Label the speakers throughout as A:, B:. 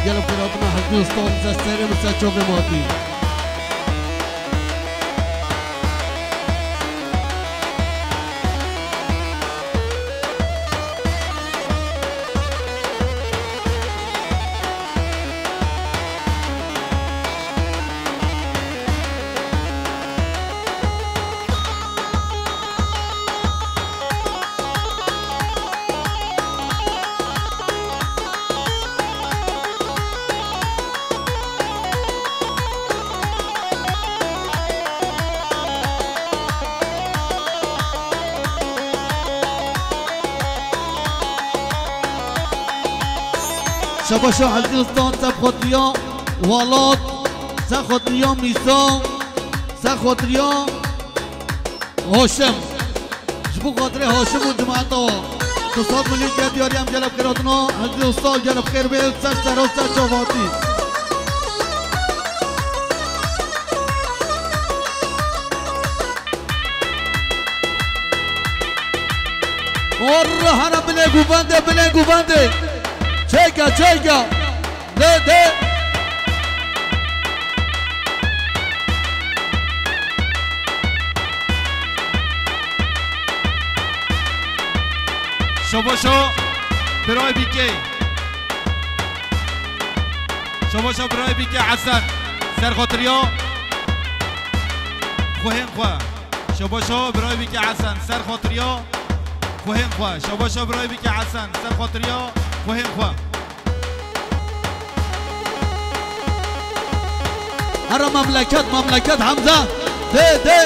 A: قلب قراتنا حزبي استاذ سستري مساچوك ماتي شباشا حزیستان سب خاطریا والات سب خاطریا میسا سب خاطریا هاشم جبو خاطر هاشم و جماعت ها تصاد ملی که دیاری هم جلب کراتنا حزیستان جلب خیر به سر سر و سر چواتی اور هر بله گوبنده چیکا ده
B: شباشا برای بیکی شباشا برای بیکی حسن سر خاطریا خوهن خواه شباشا برای بیکی حسن سر خاطریا خوهن خواه شباشا برای بیکی حسن سر خاطریا خوهن خواه
A: هر مملکت حمزه ده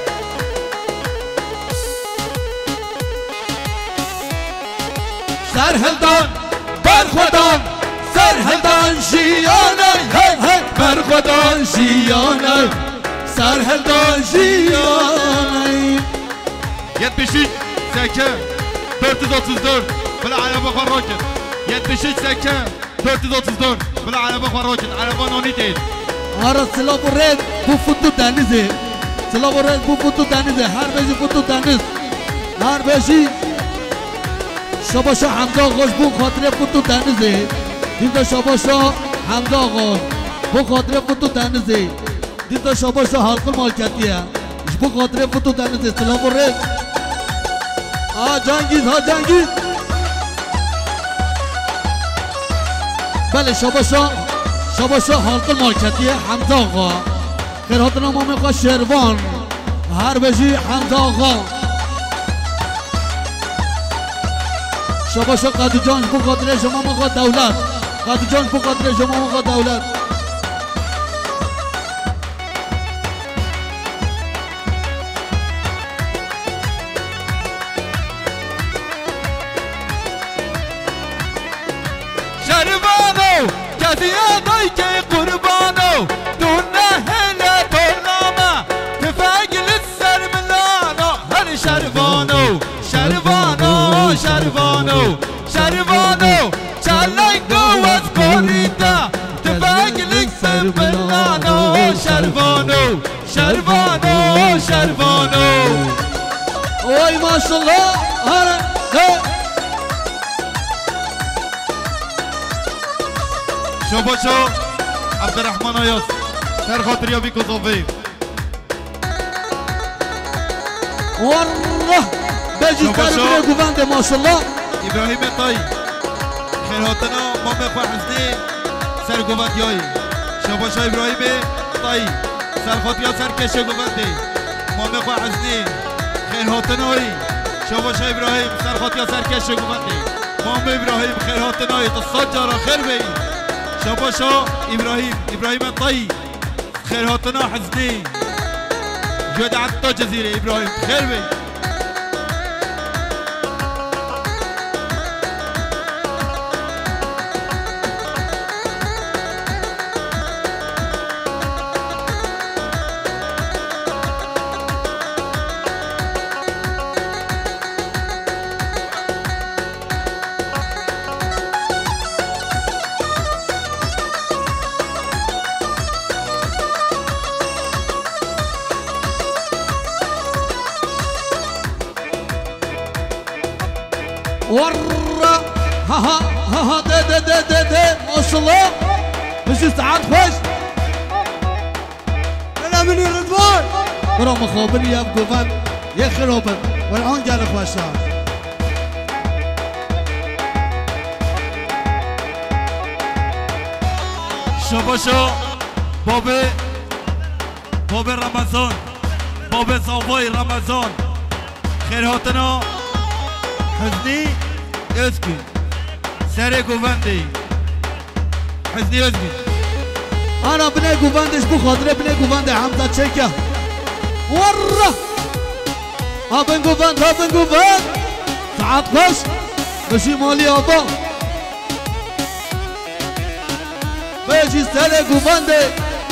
B: سرهلدان برخودان سرهلدان شیانه برخودان شیانه سرهلدان شیانه 78 سکه 434 بلا عربه خراکت 78 سکه 434 بلا عربه خراکت عربه نانی دید
A: آره سلام رد بو فوتو دنیزه سلام رد بو فوتو دنیزه هر بشی فوتو دنیز هر بشی شباشا حمزه آقاش بو خاطر فوتو دنیزه دیده شباشا حمزه آقاش بو خاطر فوتو دنیزه دیده شباشا حلقل مالکتیه بو خاطر فوتو دنیزه سلام رد جنگیز بله شباشا حلقل مالکتیه حمزه آقا خیراتنا ما میخواه شروان هر بشی حمزه آقا شباشا قدو جانش بو خاطر شما میخواه دولت قدو جانش بو خاطر شما میخواه دولت
B: شروانو کسی آقای که قربانو دونه هله ترنامه تفاگل سر ملانو هر شروانو چلنگو از کوریتا تفاگل سر ملانو شروانو
A: اوی ماشالله
B: شباشا عبدالرحمن آیاس سر خاطر یا بی کذافه
A: والله بجی سر گوونده ماشالله
B: ابراهیم تایی خیراتنا ما بخواه حزنی سر گووندیایی شباشا ابراهیم تایی سر خاطر یا سر کشه گوونده ما بخواه حزنی خیراتنایی شباشا ابراهیم سر خاطر یا سر کشه گوونده ما ابراهیم خیراتنایی تصاد جارا خیر بی شباشا ابراهیم طي خير هاتنا حزني جود عطا جزيرة ابراهيم خير بي
A: ورا ها ها ها ها ده ده ده ده ده ما شاء الله مش ساعات خوش
C: انا من رضوان
A: برا مخابري يا بقوفان يا خرابن والآن جال خوشا
B: شباشا باب رمضان باب صافای رمضان خیر هاتنا حزنی اسکی سر گووندی حزنی اسکی
A: أنا بني قوفاندش بخاطر بني قوفاند حمزة تشيكا ورا هابن قوفاند هابن قوفاند ساعات خوش بشي مالي أبا بيجي سر قوفاندي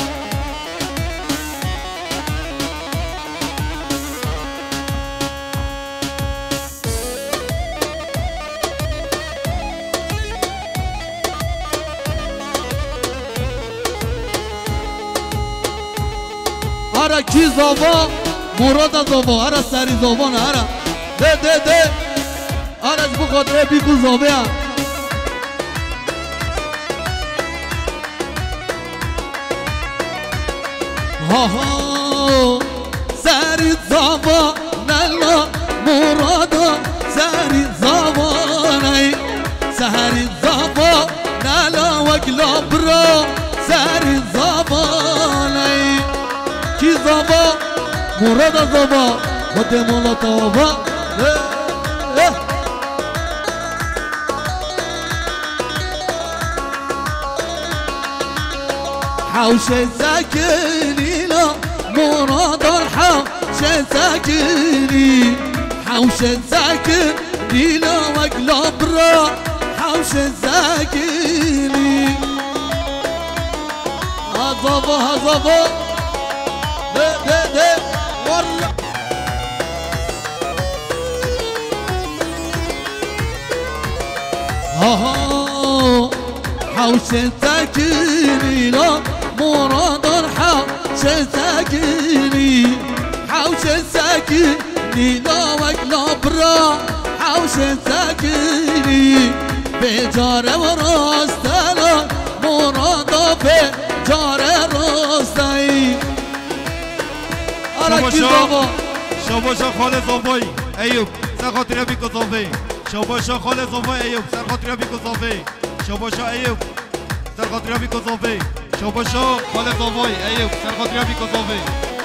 A: هر کی زاوا مراد زاوا هر سری زاوا نه هر ده ده ده هر از بخاطر بیگو زاوه ها ها سری زاوا نلا مراد سری زاوا نه سری زاوا نلا وکلا برا سری زاوا نه کی زاوا مراد زاوا خود مولا تاوا حوش ساكني لا مراد حوش ساكني حوش ساكني لا وقلب را حوش ساكني هزافا هزافا ده ورا ها حوش ساكني لا مراد حوش ساكني حوش ساكني لا وقلب را حوش ساكني بجار وراستلا مراد بجار راستي
B: شباشا خالد زاوی ایوب سر خاطر بیکو زاوی شباشا خالد زاوی ایوب سر خاطر بیکو زاوی شباشا ایوب سر خاطر بیکو زاوی شباشا خالد زاوی ایوب سر خاطر بیکو زاوی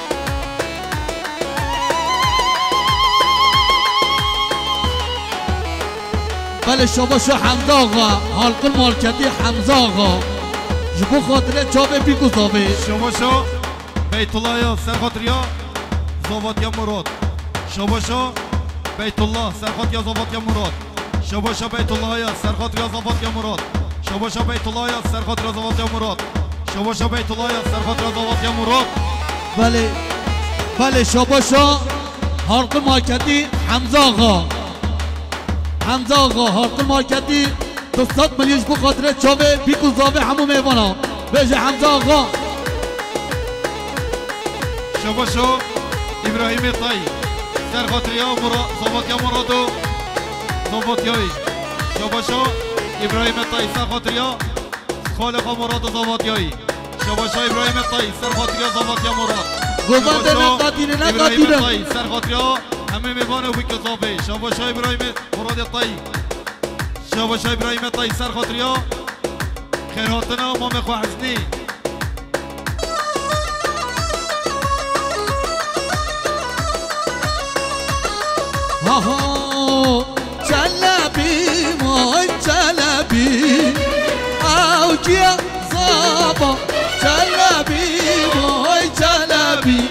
A: بله شباشا حمزه آقا حلقه مارکتی حمزه آقا جبو خاطره چاوه بیکو زاوی
B: شباشا بیت الله یا سر خاطر یا زاوات یا مراد شباشا بیت الله سر خاطر یا زاوات یا مراد شباشا بیت الله یا سر خاطر یا زاوات یا مراد شباشا بیت الله یا سر خاطر یا زاوات یا مراد شباشا بیت الله یا سر خاطر یا زاوات یا مراد
A: بله بله شباشا حلقه مارکتی حمزه آقا حمزه آقا حلقه مارکتی 200 میلیون بو خاطره چاوه بیکو زاوه همو میوانا بجه حمزه آقا
B: شباشا ابراهیم طی سر خاطر یا مراد زاوات یا مرادو زاوات یایی شباشا ابراهیم طی سر خاطر یا خالق مراد زاوات یایی شباشا ابراهیم طی سر خاطر یا زاوات یا مراد
A: گوزنده نقاتینه نقاتینه
B: ابراهیم طی سر خاطر یا همه میوانه و بیکو زاوه شباشا ابراهیم مراد طی شباشا ابراهیم طی سر خاطر یا خیراتنا ما مخواه حسنی
A: ها جلبی مای جلبی او کیا زابا جلبی مای جلبی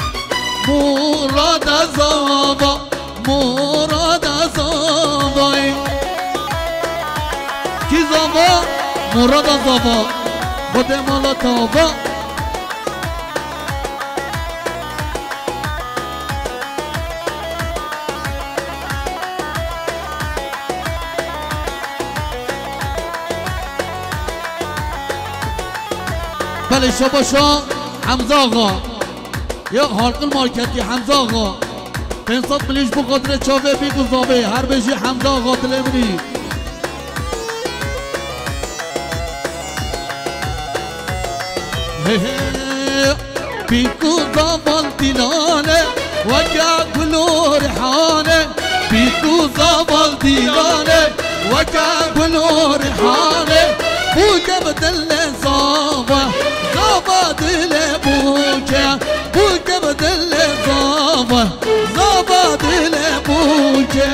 A: مراد زابا مراد زابا کی زابا مراد زابا خود مالا تابا بله شباشا حمزه آقا یا حلقه مارکتی حمزه آقا 500 میلیون بو خاطر چاوه بیگو زاوه هر بشی حمزه آقا تلمونی بيكو ضبل دلالة وكا قلو رحانة بيكو ضبل دلالة وكا قلو رحانة بوكا بدل صافة صافة دل بوكا بوكا بدل صافة صافة دل بوكا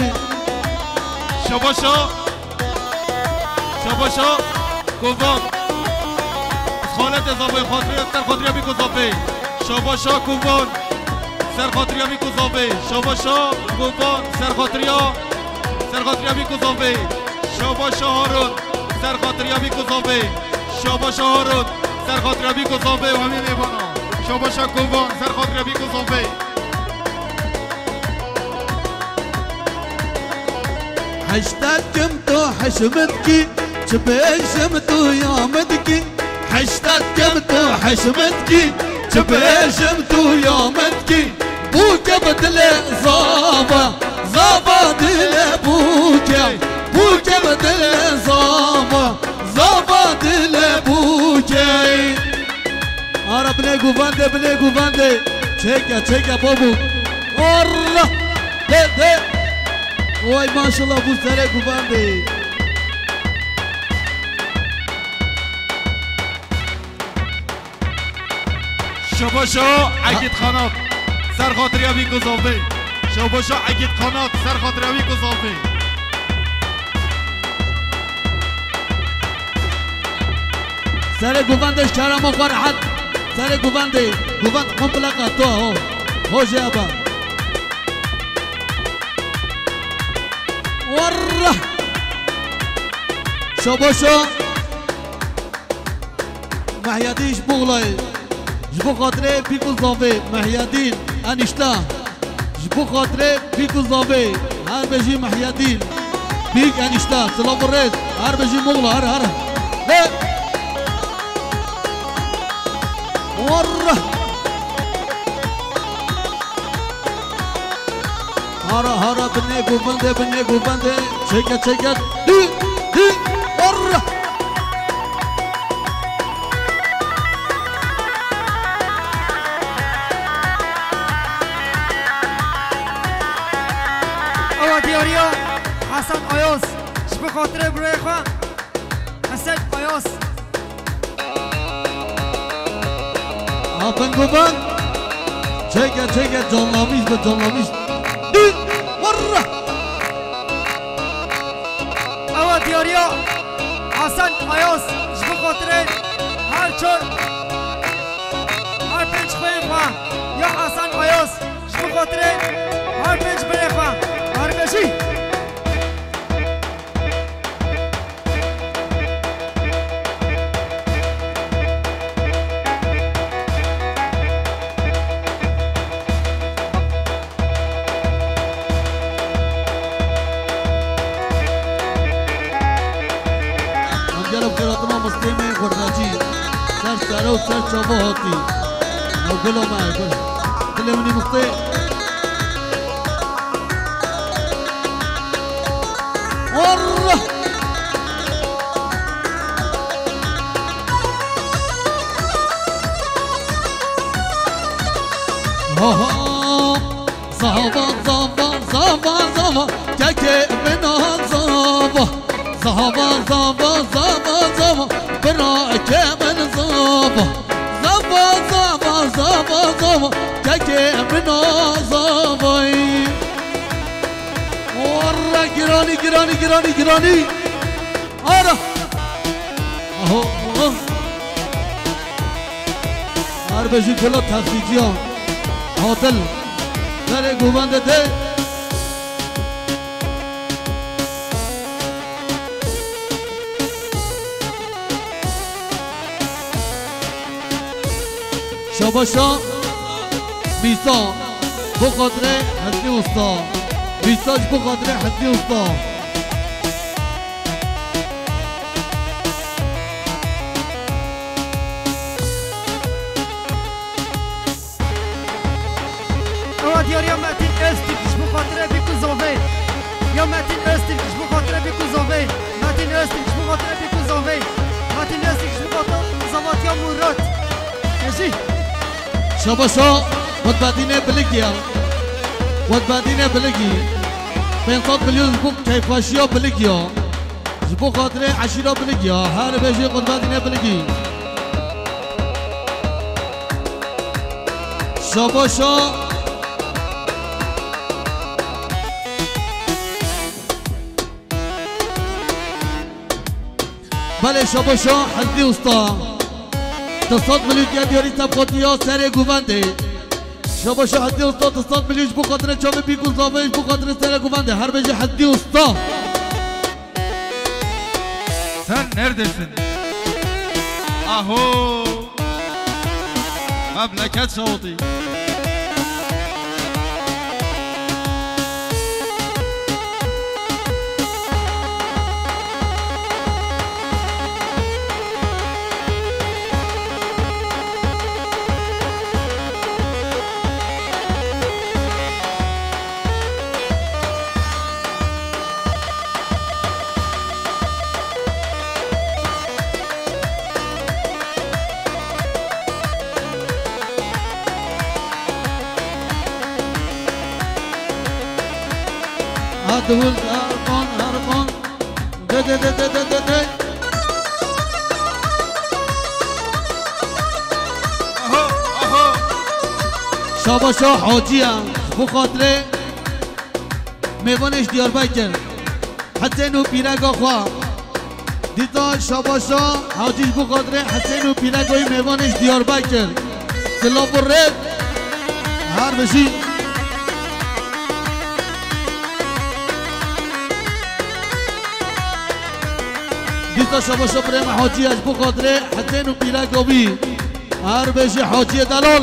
B: شباشا شباشا کوبان خالت اضافه خاطری سر خاطری بی گذافه شباشا کوبان سر خاطری بی گذافه شباشا کوبان سر خاطری بی گذافه شباشا هارون سر خاطری بی گذافه شباشا هارون سر خاطری بی گذافه و همین میبانا شباشا کوبان سر خاطری بی گذافه
A: حشتكم تو حشمتكي تبشمتو يومتكي حشتكم تو حشمتكي تبشمتو يومتكي بوكا بدل صافة صافة دل بوكا بوكا بدل صافة صافة دل بوكا أرى بنيكو فاندي بنيكو فاندي تشيكا بابو والله ده وای ماشاءالله ابو سره گوبنده
B: شباشا عقید خانات سر خاطری بی گذافه شباشا عقید خانات سر خاطری بی گذافه
A: سره گوبندش کرم و فرحت سره گوبنده گوبند مطلقه تو هو جابا ورّه شباشا محياديش بغلاي جبو خاطري بيكو زافي محيادين انشتا جبو خاطري بيكو زافي هر بجي محيادين بيك انشتا سلام الرئيس هر بجي مغلا هر لا ورّه هارا بنيكو بندي شيكت دي ورّه
C: اوا دياريو حسن آیاس شبه خاطره برای خواه حسن آیاس
A: بنگو بند شيكت جانلامیش مرة
C: اوا دياريو حسن آیاس شبه خاطره هر چور هر پنج خواه خواه یا حسن آیاس شبه خاطره هر پنج برای خواه هر بشی
A: جلب كراتنا مسلمين خرداجي سر سارو سر شابو هاتي او كله معي كله مني مخطئ والله صافا كاكي منها صافا صافا براك من صافا كاكي منها صافا ورا جراني ارى اهو اربجي كله تخفيجيان هوتل سر گوبنده ده شاباشا میسا بخاطره حدی استا میساش بخاطره حدی استا
C: دیار یا متین استیکش بخاطره بیکو زاوه یا متین استیکش بخاطره بیکو زاوه متین استیکش بخاطره بیکو زاوه متین استیکش بخاطره زاوات یا مرات
A: شاباشا ودبادینه بلگیا ودبادینه بلگی 500 میلیون زبون کیفاشیا بلگیا زبون خاطر عشیرا بلگیا هر بجی ودبادینه بلگی شاباشا بله شاباشا حزبی استا 200 میلیون دیاری طبقاتی ها سر گوونده شاباشا حزبی استا 200 میلیون بو خاطر چاوه بیگون زاوهش بو خاطر سر گوونده هر بجه حزبی استا
B: Sen neredesin? Aho Memleket Şavuti
A: دول هرقان ده شاباشا حاجی هم بو خاطره میوانش دیاربکر حسین و پیرگا خواه دیتا شاباشا حاجیش بو خاطره حسین و پیرگای میوانش دیاربکر سلاف و رد هر بشی دیتا شاباشا بریم حاجی اش بو خاطره حسین و پیرگاوی هر بشی حاجی دلال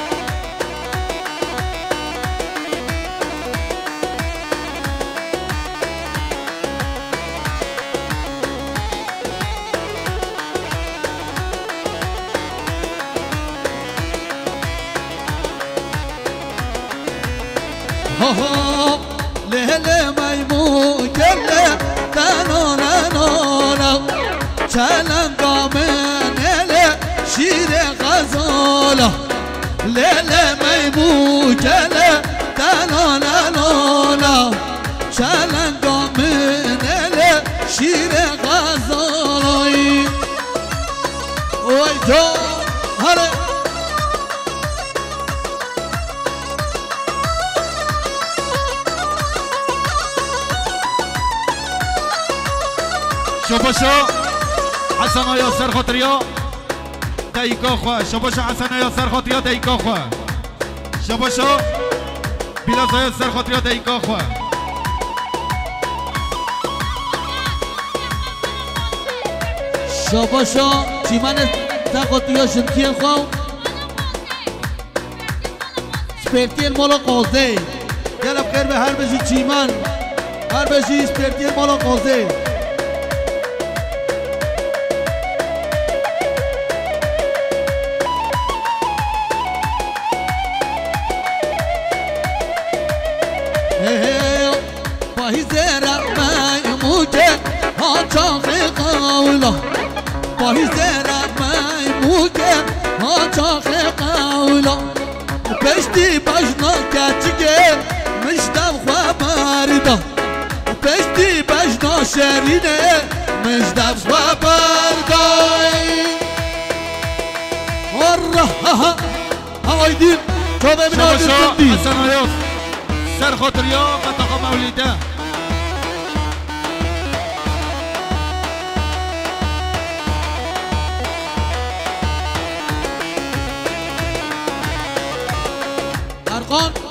A: لهله میمون کرده تنانانا چلنگا منله شیر غزالا لهله میمون کرده تنانانا چلنگا منله شیر غزالایی اوی جو هره
B: شاباشا حسن آیا سر خاطریا دایکا خواه شاباشا حسن آیا سر خاطریا دایکا خواه شاباشا بیلاز آیا سر خاطریا دایکا خواه
A: شاباشا چیمن تقاطیا شنکین خواه سپرتیل مالا قازه گرب خیر به هر بشی چیمن هر بشی سپرتیل مالا قازه باهی زرق میموگه ها چاخه قولا پشتی بجنا کچگه مشتم خواه بردا پشتی بجنا شرینه مشتم خواه بردای وره ها دیم تو ببین آدم
B: شاباشا حسن آیا سر خاطریا منطقه مولیده
A: ارقان